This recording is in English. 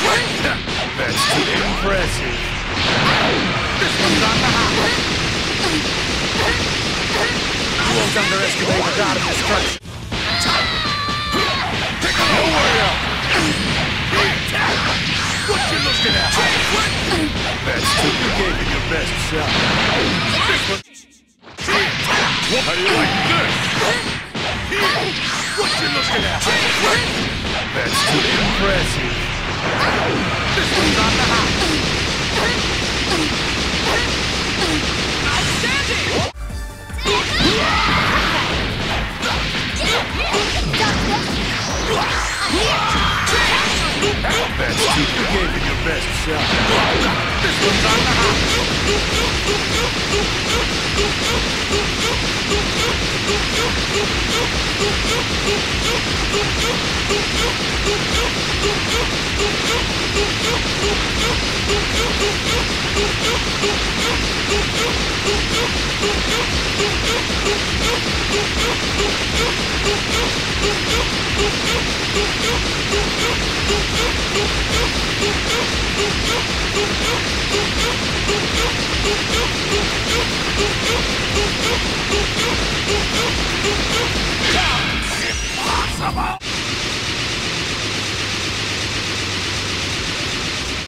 That's too impressive. This one's on the hop. You won't underestimate the god of destruction. Take a way up. What you looking at? That's too. You gave it your best shot. This one. How do you like this? What you looking at? That's too impressive. This one's on the hop. Outstanding! That's too. You gave it your best shot. This one's on the hop.